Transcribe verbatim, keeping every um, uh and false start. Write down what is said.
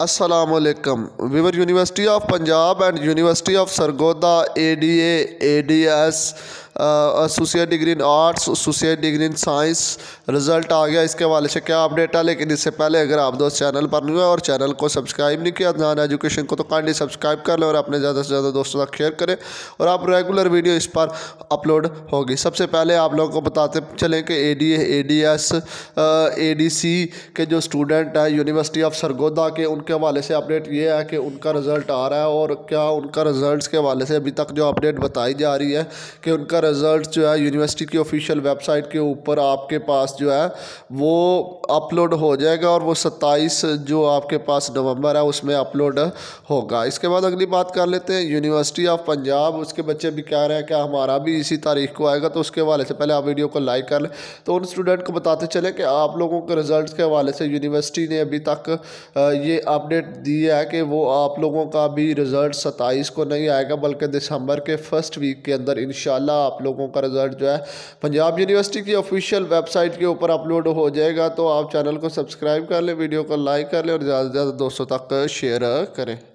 अस्सलामुअलैकुम viewer university of Punjab and university of Sargodha A D A A D S associate degree in arts associate degree in science result आ गया। इसके हवाले से क्या अपडेट है, लेकिन इससे पहले अगर आप दोस्त चैनल पर नहीं हुए और चैनल को सब्सक्राइब नहीं किया नान एजुकेशन को, तो काइंडली सब्सक्राइब कर लें और अपने ज़्यादा से ज़्यादा दोस्तों तक शेयर करें और आप रेगुलर वीडियो इस पर अपलोड होगी। सबसे पहले आप लोगों को बताते चलें कि A D A A D S A D C के जो स्टूडेंट हैं यूनिवर्सिटी ऑफ सरगोदा के, उनके हवाले से अपडेट ये है कि उनका रिज़ल्ट आ रहा है और क्या उनका रिज़ल्ट के हवाले से अभी तक जो अपडेट बताई जा रही है कि उनका रिज़ल्ट जो है यूनिवर्सिटी की ऑफिशियल वेबसाइट के ऊपर आपके पास जो है वो अपलोड हो जाएगा और वो सत्ताईस जो आपके पास नवंबर है उसमें अपलोड होगा। इसके बाद अगली बात कर लेते हैं यूनिवर्सिटी ऑफ पंजाब, उसके बच्चे भी कह रहे हैं कि हमारा भी इसी तारीख को आएगा, तो उसके हवाले से पहले आप वीडियो को लाइक कर लें। तो उन स्टूडेंट को बताते चले कि आप लोगों के रिज़ल्ट के हवाले से यूनिवर्सिटी ने अभी तक ये अपडेट दी है कि वो आप लोगों का भी रिज़ल्ट सत्ताईस को नहीं आएगा बल्कि दिसंबर के फर्स्ट वीक के अंदर इंशाल्लाह आप लोगों का रिज़ल्ट जो है पंजाब यूनिवर्सिटी की ऑफिशियल वेबसाइट के ऊपर अपलोड हो जाएगा। तो आप चैनल को सब्सक्राइब कर लें, वीडियो को लाइक कर लें और ज़्यादा से ज़्यादा दोस्तों तक शेयर करें।